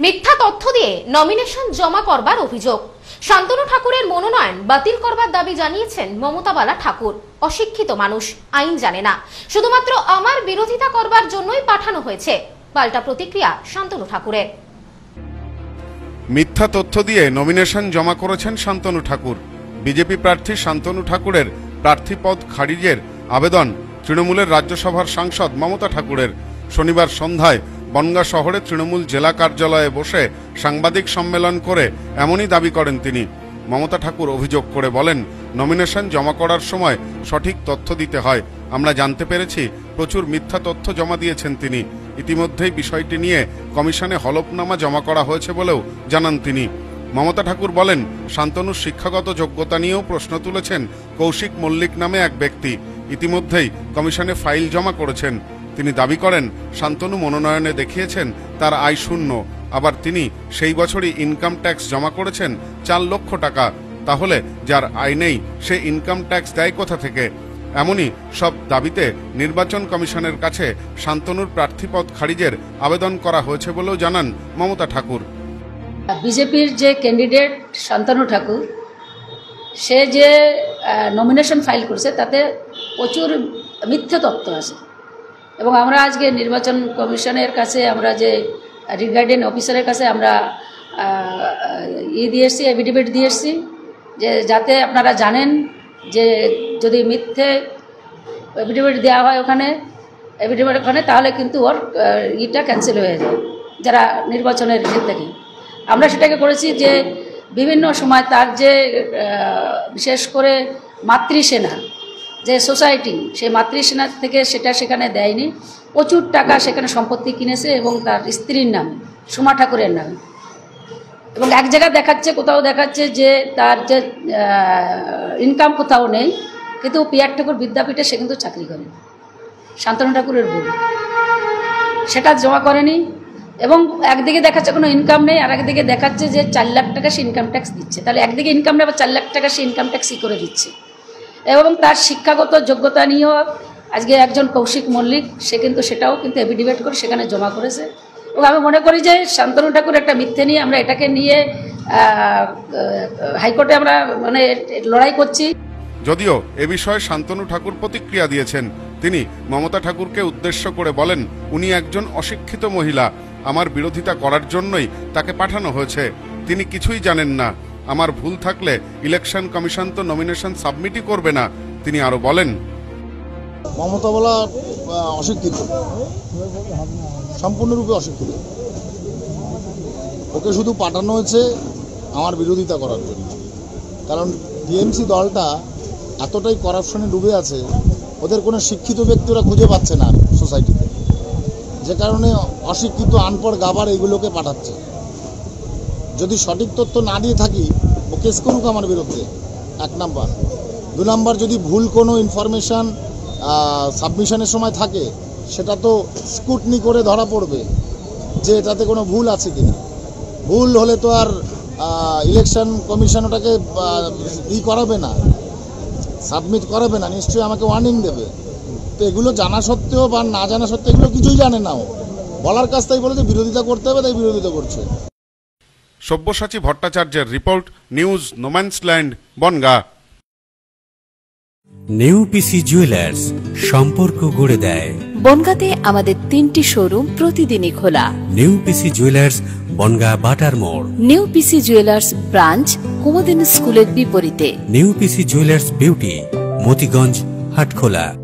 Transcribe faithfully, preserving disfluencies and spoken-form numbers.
মিথ্যা তথ্য দিয়ে নমিনেশন জমা করবার অভিযোগ। শান্তনু ঠাকুরের মনোনয়ন বাতিল করবার দাবি জানিয়েছেন মমতা বালা ঠাকুর। অশিক্ষিত মানুষ, আইন জানে না, শুধুমাত্র আমার বিরোধিতা করবার জন্যই পাঠানো হয়েছে, পাল্টা প্রতিক্রিয়া শান্তনু ঠাকুরের। মিথ্যা তথ্য দিয়ে নমিনেশন জমা করেছেন শান্তনু ঠাকুর। বিজেপি প্রার্থী শান্তনু ঠাকুরের প্রার্থী পদ খারিজের আবেদন তৃণমূলের রাজ্যসভার সাংসদ মমতা ঠাকুরের। শনিবার সন্ধ্যায় বনগাঁ শহরে তৃণমূল জেলা কার্যালয়ে বসে সাংবাদিক সম্মেলন করে এমনই দাবি করেন তিনি। মমতা ঠাকুর অভিযোগ করে বলেন, নমিনেশন জমা করার সময় সঠিক তথ্য দিতে হয়। আমরা জানতে পেরেছি প্রচুর মিথ্যা তথ্য জমা দিয়েছেন তিনি। ইতিমধ্যেই বিষয়টি নিয়ে কমিশনে হলফনামা জমা করা হয়েছে বলেও জানান তিনি। মমতা ঠাকুর বলেন, শান্তনুর শিক্ষাগত যোগ্যতা নিয়েও প্রশ্ন তুলেছেন কৌশিক মল্লিক নামে এক ব্যক্তি। ইতিমধ্যেই কমিশনে ফাইল জমা করেছেন। তিনি দাবি করেন, শান্তনু মনোনয়নে দেখিয়েছেন তার আয় শূন্য, আবার তিনি সেই বছরই ইনকাম ট্যাক্স জমা করেছেন চার লক্ষ টাকা। তাহলে যার আয় নেই সে ইনকাম ট্যাক্স দেয় কোথা থেকে? এমনই সব দাবিতে নির্বাচন কমিশনের কাছে শান্তনুর প্রার্থীপদ খারিজের আবেদন করা হয়েছে বলেও জানান মমতা ঠাকুর। বিজেপির যে ক্যান্ডিডেট শান্তনু ঠাকুর, সে যে নমিনেশন ফাইল করেছে তাতে প্রচুর মিথ্যে তথ্য আছে এবং আমরা আজকে নির্বাচন কমিশনের কাছে, আমরা যে রিগার্ডিং অফিসারের কাছে আমরা ই দিয়ে এসছি, এফিডেভিট দিয়ে এসছি, যে যাতে আপনারা জানেন যে যদি মিথ্যে এফিডেভিট দেওয়া হয় ওখানে এফিডেভিট ওখানে তাহলে কিন্তু ওর ইটা ক্যান্সেল হয়ে যায় যারা নির্বাচনের ইয়ে থেকে। আমরা সেটাকে করেছি যে বিভিন্ন সময় তার যে বিশেষ করে মাতৃসেনা যে সোসাইটি, সেই মাতৃসেনা থেকে সেটা সেখানে দেয়নি। প্রচুর টাকা সেখানে সম্পত্তি কিনেছে এবং তার স্ত্রীর নামে, সোমা ঠাকুরের নামে। এবং এক জায়গায় দেখাচ্ছে, কোথাও দেখাচ্ছে যে তার যে ইনকাম কোথাও নেই, কিন্তু পিয়ার ঠাকুর বিদ্যাপীঠে সে কিন্তু চাকরি করে। শান্তনু ঠাকুরের ভুল, সেটা জমা করেনি। এবং একদিকে দেখাচ্ছে কোনো ইনকাম নেই, আর একদিকে দেখাচ্ছে যে চার লাখ টাকা সে ইনকাম ট্যাক্স দিচ্ছে। তাহলে একদিকে ইনকাম নেই, আবার চার লাখ টাকা সে ইনকাম ট্যাক্সই করে দিচ্ছে। এবং তার শিক্ষাগত যোগ্যতা নিয়েও আজকে একজন কৌশিক মল্লিক, সে কিন্তু সেটাও কিন্তু এফিডেভিট করে সেখানে জমা করেছে। এবং আমি মনে করি যে শান্তনু ঠাকুর একটা মিথ্যে নিয়ে আমরা এটাকে নিয়ে হাইকোর্টে আমরা মানে লড়াই করছি। যদিও এ বিষয়ে শান্তনু ঠাকুর প্রতিক্রিয়া দিয়েছেন। তিনি মমতা ঠাকুরকে উদ্দেশ্য করে বলেন, উনি একজন অশিক্ষিত মহিলা, আমার বিরোধিতা করার জন্যই তাকে পাঠানো হয়েছে। তিনি কিছুই জানেন না। আমার ভুল থাকলে ইলেকশন কমিশন তো নমিনেশন সাবমিটই করবে না। তিনি আরো বলেন, মমতা বলা অশিক্ষিত, সম্পূর্ণরূপে অশিক্ষিত। ওকে শুধু পাঠানো হয়েছে আমার বিরোধিতা করার জন্য। কারণ টিএমসি দলটা এতটাই করাপশনে ডুবে আছে, ওদের কোনো শিক্ষিত ব্যক্তি ওরা খুঁজে পাচ্ছে না সোসাইটিতে, যে কারণে অশিক্ষিত, আনপড়, গাবার এইগুলোকে পাঠাচ্ছে। যদি সঠিক তথ্য না দিয়ে থাকি, ও কেস করুক আমার বিরুদ্ধে, এক নাম্বার। দু নাম্বার, যদি ভুল কোনো ইনফরমেশান সাবমিশনের সময় থাকে, সেটা তো স্কুটনি করে ধরা পড়বে যে এটাতে কোনো ভুল আছে কিনা। ভুল হলে তো আর ইলেকশন কমিশন ওটাকে ই করাবে না, সাবমিট করাবে না, নিশ্চয়ই আমাকে ওয়ার্নিং দেবে। তো এগুলো জানা সত্ত্বেও বা না জানা সত্ত্বেও এগুলো কিছুই জানে না। ও বলার কাজ তাই বলে যে বিরোধিতা করতে হবে, তাই বিরোধিতা করছে। সব্যসাচী ভট্টাচার্যের report, news no man's land, Bongaon. Neupisi jewellers, সম্পর্ক গড়ে দেয়। বনগাঁতে আমাদের তিনটি শোরুম প্রতিদিনই খোলা। নেউপিসি জুয়েলার্স, বনগাঁ বাটার মোড়। নেউপিসি জুয়েলার্স ব্রাঞ্চ কুমুদিনী স্কুলের বিপরীতে। Neupisi jewellers beauty, Motiganj, Hatkhola.